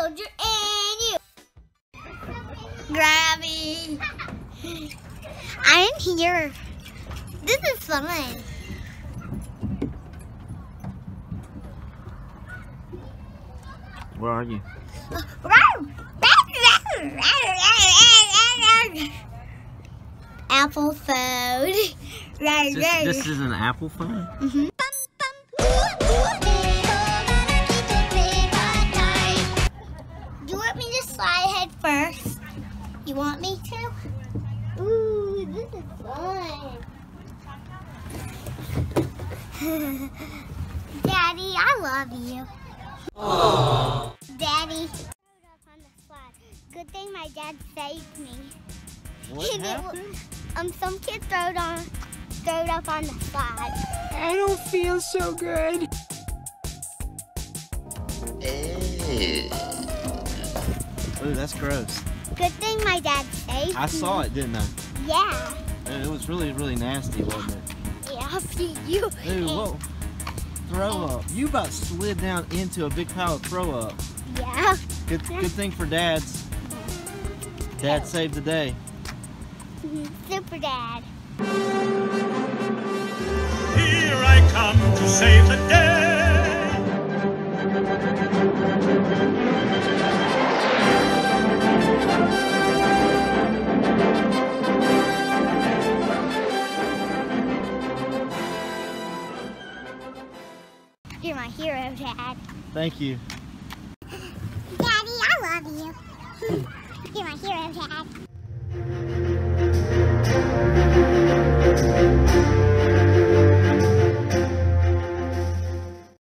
soldier and you. Grabby. I am here. This is fun. Where are you? Apple phone. This is an Apple phone? Mm-hmm. Do you want me to slide head first? You want me to? Ooh, this is fun. Daddy, I love you. Aww. Daddy. On the slide. Good thing my dad saved me. What happened? Some kid throwed up on the slide. I don't feel so good. Ooh, that's gross. Good thing my dad saved me. I saw it, didn't I? Yeah. It was really, really nasty, wasn't it? Yeah, I'll feed you. Ooh, whoa. Throw up. You about slid down into a big pile of throw up. Yeah. Good thing for dads. Dad saved the day. Super Dad. Here I come to save the day. You're my hero, Dad. Thank you. Daddy, I love you. You're my hero, Dad.